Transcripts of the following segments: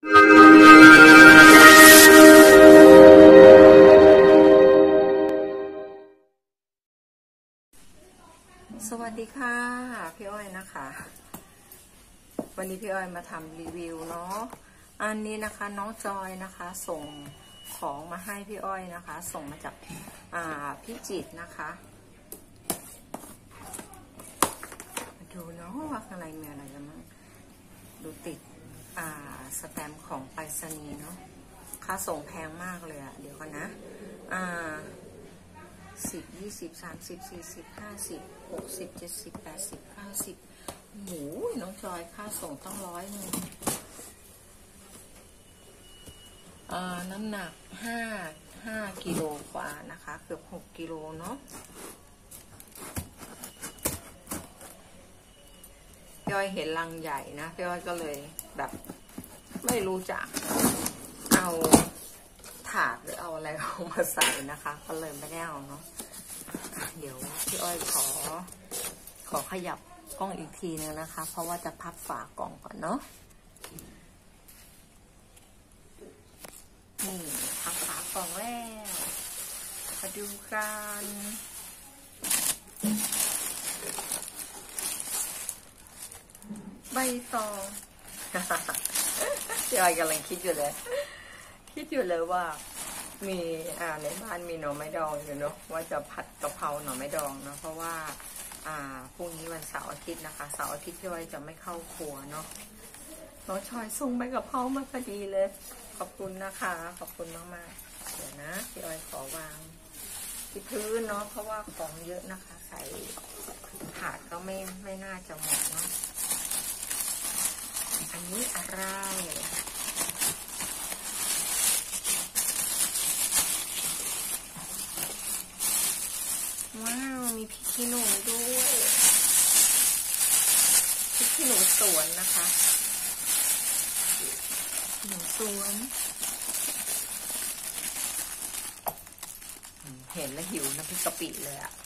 สวัสดีค่ะพี่อ้อยนะคะวันนี้พี่อ้อยมาทำรีวิวเนาะอันนี้นะคะน้องจอยนะคะส่งของมาให้พี่อ้อยนะคะส่งมาจากพี่จิตรนะคะมาดูเนาะว่าข้างในมีอะไรกันบ้างดูติดสแตมป์ของไปรษณีย์เนาะค่าส่งแพงมากเลยอะเดี๋ยวกันนะ10 20 30 40 50 60 70 80 90หมูน้องจอยค่าส่งต้อง100น้ำหนัก5กิโลกว่านะคะเกือบ6กิโลเนาะพี่อ้อยเห็นลังใหญ่นะพี่อ้อยก็เลยแบบไม่รู้จักเอาถาดหรือเอาอะไรเอามาใส่นะคะก็เลยไม่ได้เอาเนาะเดี๋ยวพี่อ้อยขอขยับกล้องอีกทีนึงนะคะเพราะว่าจะพับฝากล่องก่อนเนาะนี่พับฝากล่องแล้วมาดูกันใบตองพี่อ้อยกำลังคิดอยู่เลยว่ามีในบ้านมีหน่อไม้ดองอยู่เนาะว่าจะผัดกะเพราหน่อไม้ดองเนาะเพราะว่าพรุ่งนี้วันเสาร์อาทิตย์นะคะเสาร์อาทิตย์พี่อ้อยจะไม่เข้าครัวเนาะน้องชอยส่งใบกะเพรามาพอดีเลยขอบคุณนะคะขอบคุณมากๆเดี๋ยวนะพี่อ้อยขอวางที่พื้นเนาะเพราะว่าของเยอะนะคะใส่ถาดก็ไม่น่าจะหมดเนาะอันนี้อะไรว้าวมีพริกขี้หนูด้วยพริกขี้หนูสวนนะคะหนูสวนเห็นแล้วหิวน้ำพริกกะปิเลยอ่ะ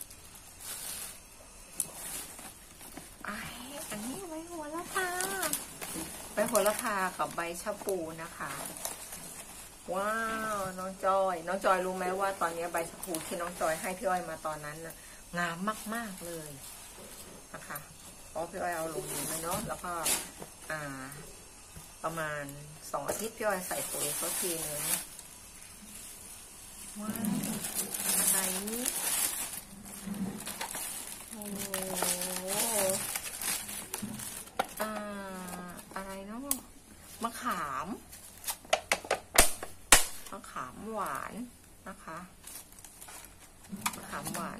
อันนี้ใบโหระพากับใบชะพูนะคะว้าวน้องจอยรู้ไหมว่าตอนนี้ใบชะพูที่น้องจอยให้พี่อ้อยมาตอนนั้นนะงามมากๆเลยนะคะเพราะพี่อ้อยเอาลงดินมาเนาะแล้วก็ประมาณ2 อาทิตย์พี่อ้อยใส่ปุ๋ยเขาทีนึงว้าวอะไรนี่โอ้อะไรเนาะมะขามหวานนะคะมะขามหวาน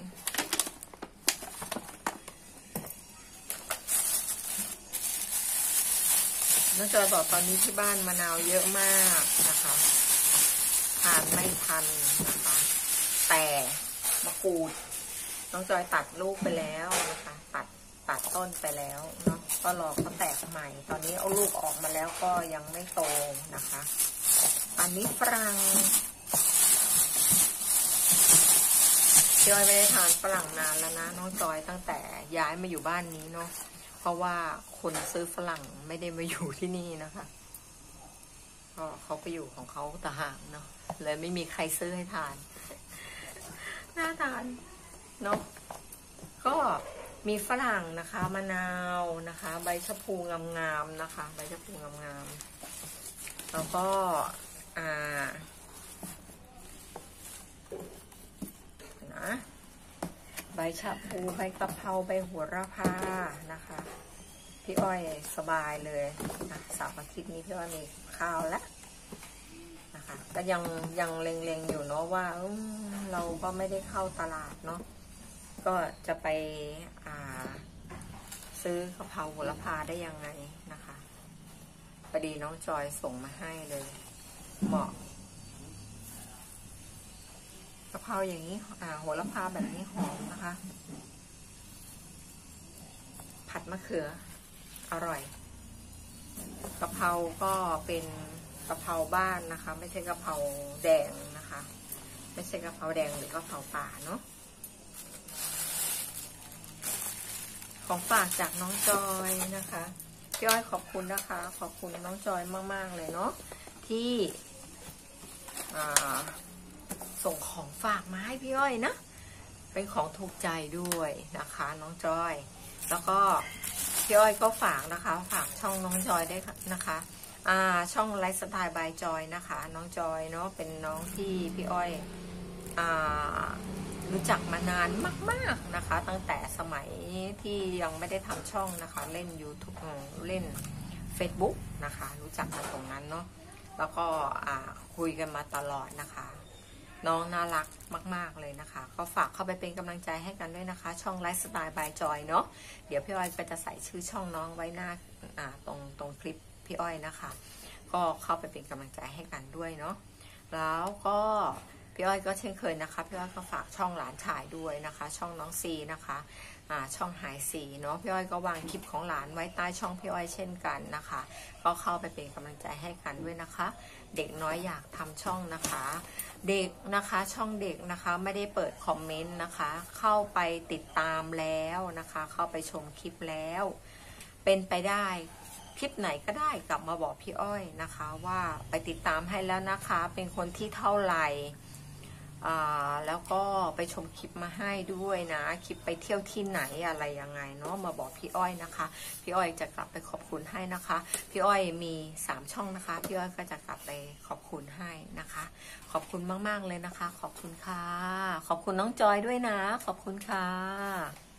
น้องจอยบอกตอนนี้ที่บ้านมะนาวเยอะมากนะคะทานไม่ทันนะคะแต่มะกรูดน้องจอยตัดลูกไปแล้วนะคะตัดต้นไปแล้วเนาะก็รอเขาแตกใหม่ตอนนี้เอาลูกออกมาแล้วก็ยังไม่โตนะคะอันนี้ฝรั่งพี่อ้อยไม่ได้ทานฝรั่งนานแล้วนะน้องจอยตั้งแต่ย้ายมาอยู่บ้านนี้เนาะเพราะว่าคนซื้อฝรั่งไม่ได้มาอยู่ที่นี่นะคะก็เขาไปอยู่ของเขาต่างหากเนาะเลยไม่มีใครซื้อให้ทานน่าทานเนาะก็มีฝรั่งนะคะมะนาวนะคะใบชะพูงามๆนะคะใบชะพูงามๆแล้วก็ใบชะพูใบกะเพราใบโหระพานะคะพี่อ้อยสบายเลยนะเสาร์อาทิตย์นี้พี่อ้อยมีข้าวแล้วนะคะก็ยังเล็งๆอยู่เนาะว่าเราก็ไม่ได้เข้าตลาดเนาะก็จะไปซื้อกะเพราโหระพาได้ยังไงนะคะพอดีน้องจอยส่งมาให้เลยเหมาะกะเพราอย่างนี้โหระพาแบบนี้หอมนะคะผัดมะเขืออร่อยกะเพราก็เป็นกะเพราบ้านนะคะไม่ใช่กะเพราแดงนะคะไม่ใช่กะเพราแดงหรือกะเพราป่าเนาะของฝากจากน้องจอยนะคะพี่อ้อยขอบคุณนะคะ ขอบคุณน้องจอยมากๆเลยเนาะที่ส่งของฝากมาให้พี่อ้อยนะเป็นของถูกใจด้วยนะคะน้องจอยแล้วก็พี่อ้อยก็ฝากนะคะฝากช่องน้องจอยได้นะคะช่องไลฟ์สไตล์บายจอยนะคะน้องจอยเนาะเป็นน้องที่พี่อ้อยรู้จักมานานมากๆนะคะตั้งแต่สมัยที่ยังไม่ได้ทำช่องนะคะเล่น YouTube เล่น Facebook นะคะรู้จักกันตรงนั้นเนาะแล้วก็คุยกันมาตลอดนะคะน้องน่ารักมากๆเลยนะคะก็ฝากเข้าไปเป็นกำลังใจให้กันด้วยนะคะช่องไลฟ์สไตล์บายจอยเนาะเดี๋ยวพี่อ้อยก็จะใส่ชื่อช่องน้องไว้หน้าตรงคลิปพี่อ้อยนะคะก็เข้าไปเป็นกำลังใจให้กันด้วยเนาะแล้วก็พี่อ้อยก็เช่นเคยนะคะพี่อ้อยก็ฝากช่องหลานชายด้วยนะคะช่องน้องซีนะคะช่องหายสีเนาะพี่อ้อยก็วางคลิปของหลานไว้ใต้ช่องพี่อ้อยเช่นกันนะคะก็เข้าไปเป็นกำลังใจให้กันด้วยนะคะเด็กน้อยอยากทำช่องนะคะเด็กนะคะช่องเด็กนะคะไม่ได้เปิดคอมเมนต์นะคะเข้าไปติดตามแล้วนะคะเข้าไปชมคลิปแล้วเป็นไปได้คลิปไหนก็ได้กลับมาบอกพี่อ้อยนะคะว่าไปติดตามให้แล้วนะคะเป็นคนที่เท่าไหร่แล้วก็ไปชมคลิปมาให้ด้วยนะคลิปไปเที่ยวที่ไหนอะไรยังไงเนาะมาบอกพี่อ้อยนะคะพี่อ้อยจะกลับไปขอบคุณให้นะคะพี่อ้อยมี3ช่องนะคะพี่อ้อยก็จะกลับไปขอบคุณให้นะคะขอบคุณมากๆเลยนะคะขอบคุณค่ะขอบคุณน้องจอยด้วยนะขอบคุณค่ะ